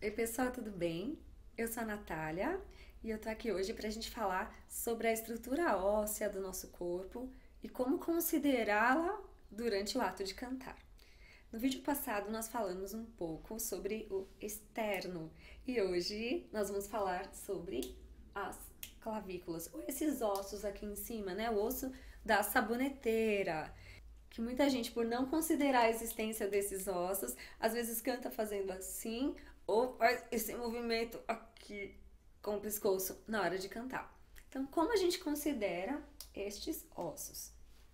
Oi pessoal, tudo bem? Eu sou a Natália e eu tô aqui hoje pra gente falar sobre a estrutura óssea do nosso corpo e como considerá-la durante o ato de cantar. No vídeo passado nós falamos um pouco sobre o externo e hoje nós vamos falar sobre as clavículas, ou esses ossos aqui em cima, né? O osso da saboneteira, que muita gente, por não considerar a existência desses ossos, às vezes canta fazendo assim ou faz esse movimento aqui com o pescoço na hora de cantar. Então, como a gente considera estes ossos?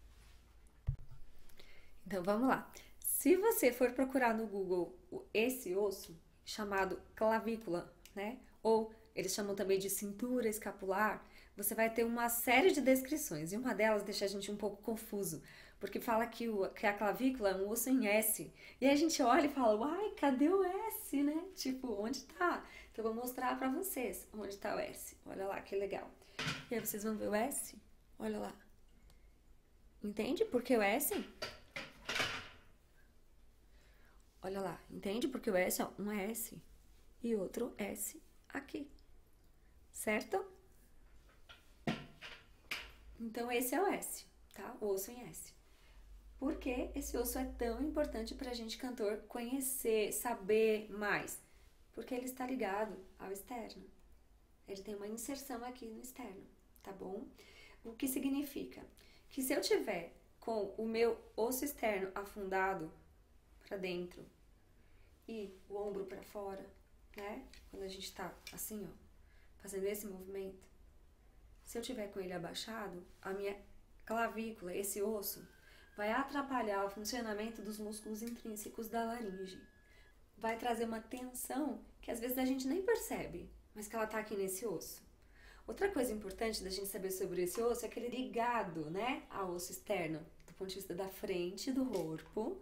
Então, vamos lá. Se você for procurar no Google esse osso, chamado clavícula, né? Ou eles chamam também de cintura escapular, você vai ter uma série de descrições. E uma delas deixa a gente um pouco confuso, porque fala que a clavícula é um osso em S. E aí a gente olha e fala, uai, cadê o S, né? Tipo, onde tá? Então eu vou mostrar pra vocês onde tá o S. Olha lá, que legal. E aí vocês vão ver o S? Olha lá. Entende por que o S? Olha lá, entende? Porque o S, ó, um S e outro S aqui, certo? Então esse é o S, tá? O osso em S. Por que esse osso é tão importante para a gente, cantor, conhecer, saber mais? Porque ele está ligado ao externo. Ele tem uma inserção aqui no externo, tá bom? O que significa? Que se eu tiver com o meu osso externo afundado para dentro e o ombro para fora, né? Quando a gente tá assim, ó, fazendo esse movimento, se eu tiver com ele abaixado, a minha clavícula, esse osso, vai atrapalhar o funcionamento dos músculos intrínsecos da laringe. Vai trazer uma tensão que às vezes a gente nem percebe, mas que ela tá aqui nesse osso. Outra coisa importante da gente saber sobre esse osso é que ele é ligado, né, ao osso externo, do ponto de vista da frente do corpo.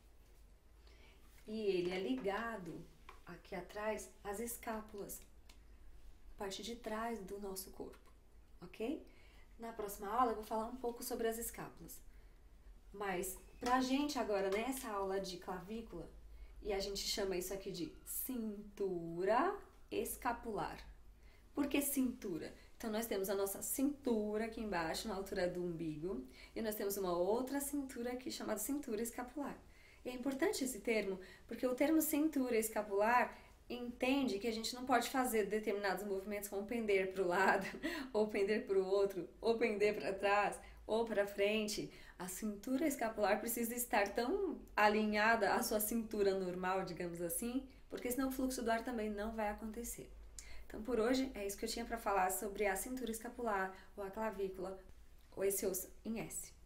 E ele é ligado aqui atrás às escápulas, parte de trás do nosso corpo, ok? Na próxima aula eu vou falar um pouco sobre as escápulas. Mas pra gente agora, nessa aula de clavícula, e a gente chama isso aqui de cintura escapular. Por que cintura? Então nós temos a nossa cintura aqui embaixo, na altura do umbigo, e nós temos uma outra cintura aqui chamada cintura escapular. E é importante esse termo, porque o termo cintura escapular entende que a gente não pode fazer determinados movimentos como pender para o lado, ou pender para o outro, ou pender para trás, ou para frente. A cintura escapular precisa estar tão alinhada à sua cintura normal, digamos assim, porque senão o fluxo do ar também não vai acontecer. Então, por hoje, é isso que eu tinha para falar sobre a cintura escapular, ou a clavícula, ou esse osso em S.